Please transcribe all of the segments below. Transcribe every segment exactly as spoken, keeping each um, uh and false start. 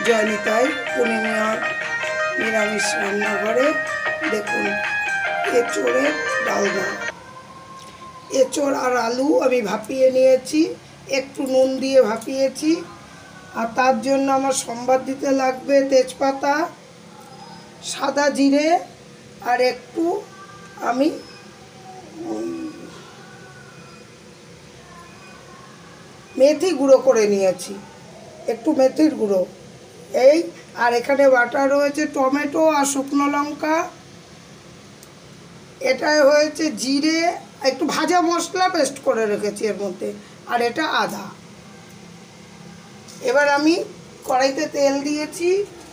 জয়নিতাই পূর্ণিমার নিরামিষ রান্নাঘরে। দেখুন এঁচোড়ের ডালনা। এঁচোড় আর আলু আমি ভাপিয়ে নিয়েছি, একটু নুন দিয়ে ভাপিয়েছি। আর তার জন্য আমার সম্বাদ দিতে লাগবে তেজপাতা, সাদা জিরে আর একটু আমি মেথি গুঁড়ো করে নিয়েছি, একটু মেথির গুঁড়ো এই। আর এখানে বাটা রয়েছে টমেটো আর শুকনো লঙ্কা। এটাই হয়েছে জিরে, একটু ভাজা মশলা পেস্ট করে রেখেছি এর মধ্যে। আর এটা আদা। এবার আমি কড়াইতে তেল দিয়েছি,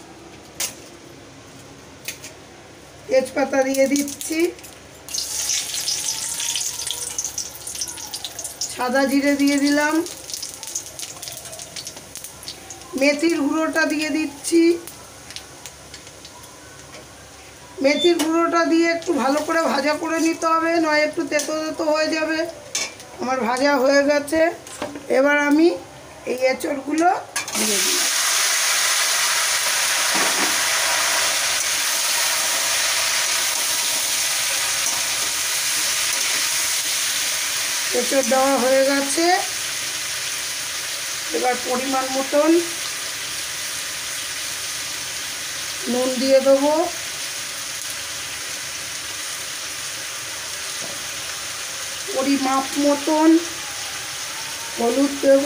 তেজপাতা দিয়ে দিচ্ছি, সাদা জিরে দিয়ে দিলাম, মেথির গুঁড়োটা দিয়ে দিচ্ছি। মেথির গুঁড়োটা দিয়ে একটু ভালো করে ভাজা করে নিতে হবে, নয় একটু তেতো তেতো হয়ে যাবে। আমার ভাজা হয়ে গেছে। এবার আমি এই এঁচড়গুলো দিয়ে দিই। এঁচড় দেওয়া হয়ে গেছে। এবার পরিমাণ মতন নুন দিয়ে দেবো, পরিমাপ মতন হলুদ দেব,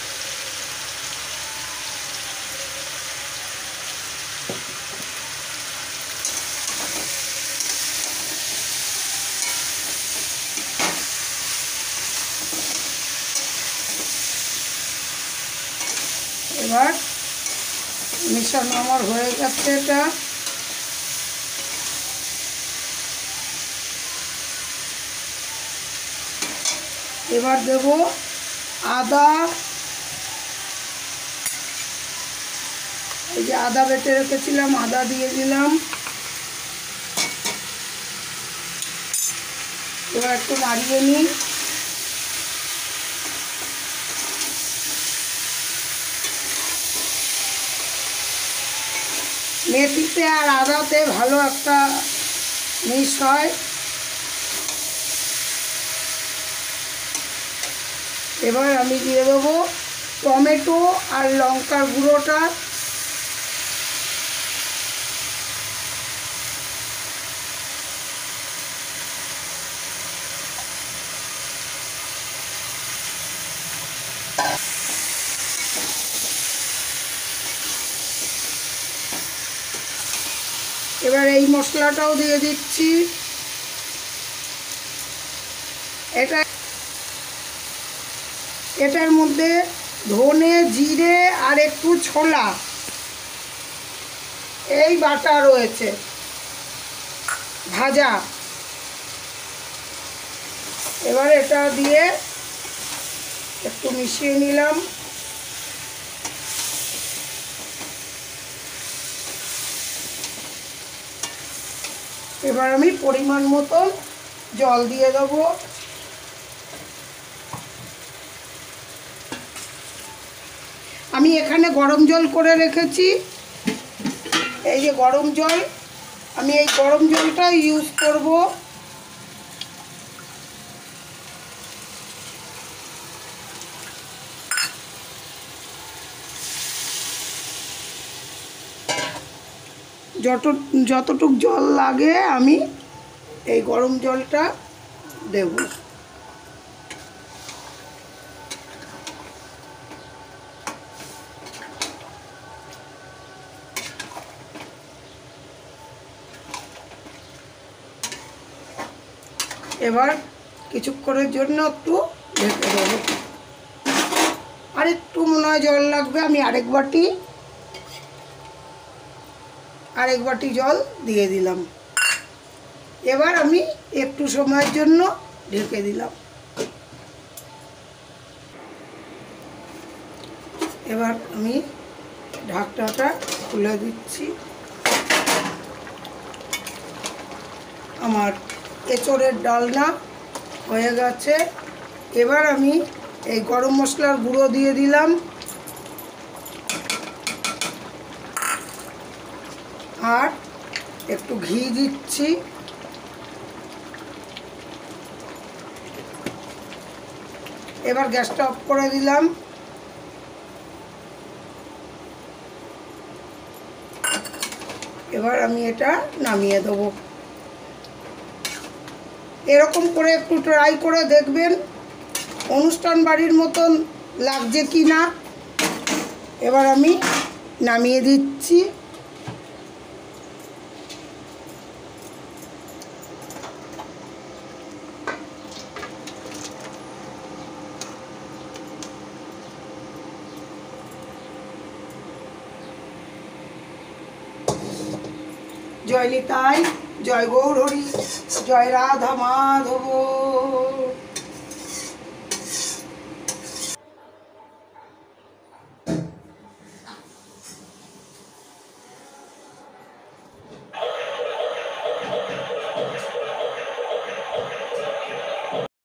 এবার মিশানো আমার হয়ে গেছে। এটা এবার দেব আদা, এই যে আদা বেটে রেখেছিলাম, আদা দিয়ে দিলাম। এবার একটু নাড়িয়ে নিই। মেথিতে আর আদাতে ভালো একটা মিক্স হয়। এবার আমি দিয়ে দেবো টমেটো আর লঙ্কার গুঁড়োটা। এবার এই মশলাটাও দিয়ে দিচ্ছি। এটা এটার মধ্যে ধনে, জিরে আর একটু ছোলা এই বাটা রয়েছে ভাজা। এবার এটা দিয়ে একটু মিশিয়ে নিলাম। এবার আমি পরিমাণ মতন জল দিয়ে দেবো। আমি এখানে গরম জল করে রেখেছি, এই যে গরম জল, আমি এই গরম জলটা ইউজ করব। যত যতটুক জল লাগে আমি এই গরম জলটা দেব। এবার কিছুক্ষণের জন্য একটু ঢেকে দেবো। আর একটু মনে হয় জল লাগবে, আমি আরেক বাটি আরেক বাটি জল দিয়ে দিলাম। এবার আমি একটু সময়ের জন্য ঢেকে দিলাম। এবার আমি ঢাকনাটা খুলে দিচ্ছি। আমার এঁচোড়ের ডালনা হয়ে গেছে। এবার আমি এই গরম মশলার গুঁড়ো দিয়ে দিলাম। আর একটু ঘি দিচ্ছি। এবার গ্যাসটা অফ করে দিলাম। এবার আমি এটা নামিয়ে দেবো। এরকম করে একটু ট্রাই করে দেখবেন অনুষ্ঠান বাড়ির মতন লাগছে কি না। এবার আমি নামিয়ে দিচ্ছি। জয় নিতাই, জয় গৌর হরি, জয় রাধা মাধব।